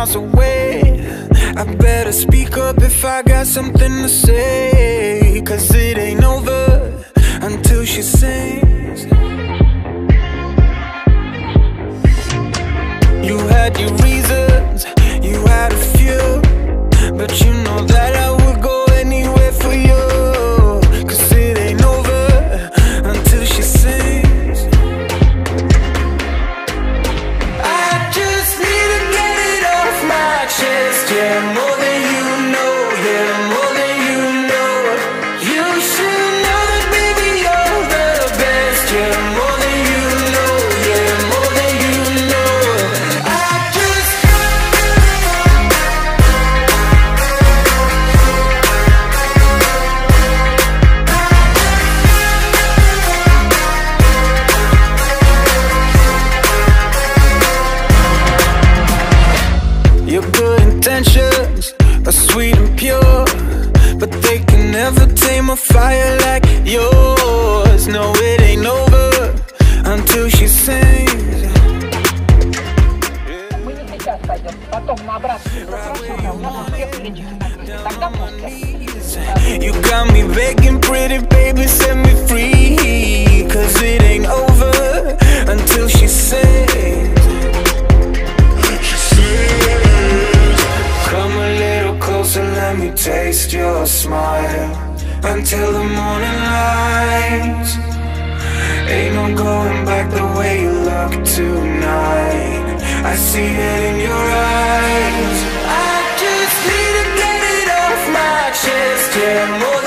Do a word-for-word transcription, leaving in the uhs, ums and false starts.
miles away. I better speak up if I got something to say, 'cause it ain't over until she sings. You had your reasons, you had a few, but you know that I would go anywhere for you, 'cause it ain't over until she sings. I just need to get it off my chest, yeah, more than you know, yeah, more than you know. You should know that, baby, you're the best, yeah, more than you know, yeah, more than you know. I just Your good intentions are sweet and pure, but they can never tame a fire like yours. No, it ain't over until she sings. Мы не сейчас пойдем, потом на обратную запрошу, у нас успех впереди. Тогда после. You got me begging, pretty baby, set me free, 'cause it ain't over until she sings. Come a little closer, let me taste your smile, until the morning light. Ain't no going back the way you look tonight. I see it in your eyes. I just need to get it off my chest, yeah, more